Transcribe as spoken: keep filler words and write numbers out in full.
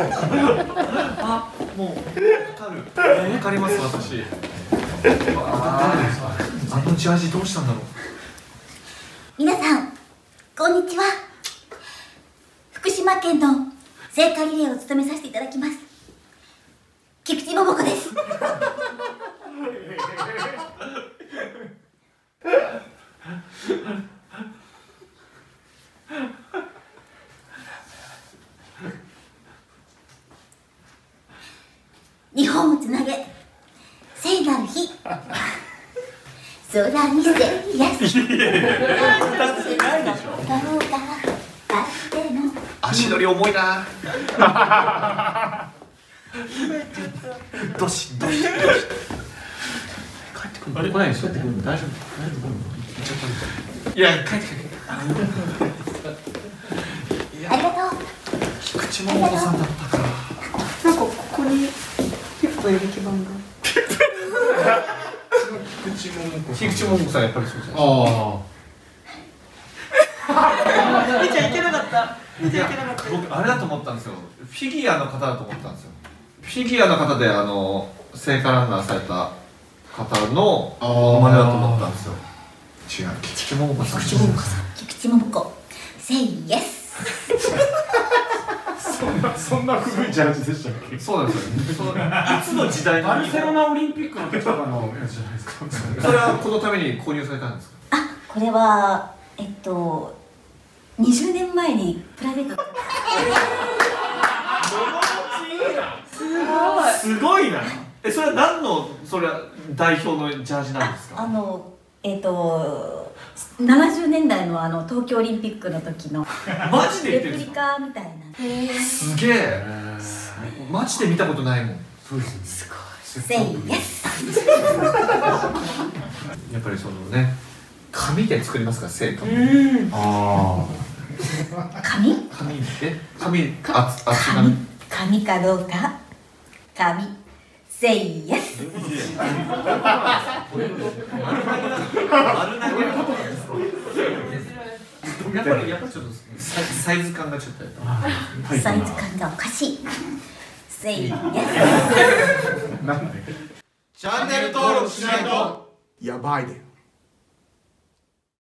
あ、もうわかる。わかります私。ああのジャージどうしたんだろう。 皆さんこんにちは。福島県の聖火リレーを務めさせていただきます菊池桃子です。日本をつなげ聖なる日空にせやす足取り重いな。どしどしどし。帰ってくる。あれ来ないですよ。大丈夫大丈夫。行っちゃった。いや帰ってくる。 ありがとう。 菊池桃子さんだったか。 なんかここにピップエレキ版が。 菊池桃子。菊池桃子さんやっぱりそうじゃない。ああ。見ちゃいけなかった。見ちゃいけなかった。 僕あれだと思ったんですよ。フィギュアの方だと思ったんですよ。フィギュアの方であの聖火ランナーされた方の真似だと思ったんですよ。違う。菊池桃子さん。 菊池桃子さん。菊池桃子。セイイエス。 そんなそんな古いジャージでしたっけ？ そうなんですよ。いつの時代のバルセロナオリンピックの時とかのやつじゃないですか。 それはこのために購入されたんですか？ あ、これはえっとにじゅうねんまえにプライベートで。 すごいな。え、それは何のそれは代表のジャージなんですか？ あのえっとななじゅうねんだいのあの東京オリンピックの時のマジで言ってレプリるんですか？ カみたいな。 すげえ。マジで見たことないもん。 そうですね。 すごい。セイイエス。 やっぱりそのね、紙で作りますから聖火。 うん。 あ紙？ 紙え紙あつ厚紙紙。 紙かどうか。紙。セイイエス。 丸投げなんですか？やっぱりやっぱりちょっとサイサイズ感がちょっと。 サイズ感がおかしい。セイイエス。 あ。なんで？ チャンネル登録しないとやばいで。